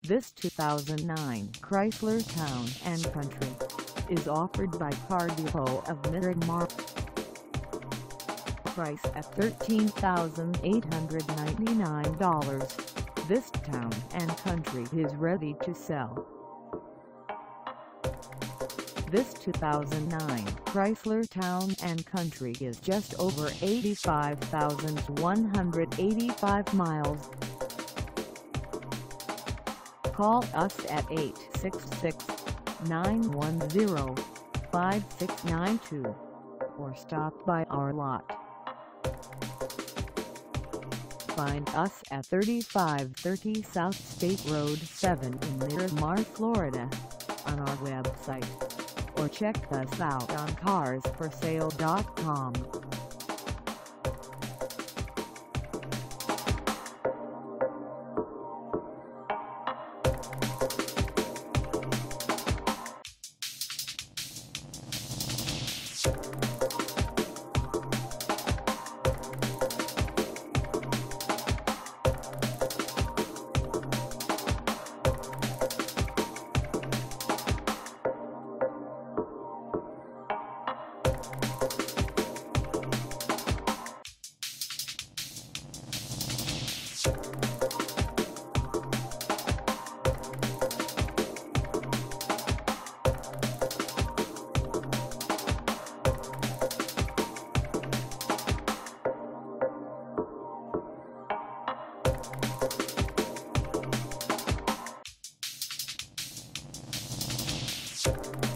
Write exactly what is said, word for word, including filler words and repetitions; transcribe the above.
This two thousand nine Chrysler Town and Country is offered by Car Depot of Miramar. Price at thirteen thousand eight hundred ninety-nine dollars. This Town and Country is ready to sell. This two thousand nine Chrysler Town and Country is just over eighty-five thousand one hundred eighty-five miles. Call us at eight six six, nine one zero, five six nine two or stop by our lot. Find us at thirty-five thirty South State Road seven in Miramar, Florida, on our website, or check us out on cars for sale dot com. You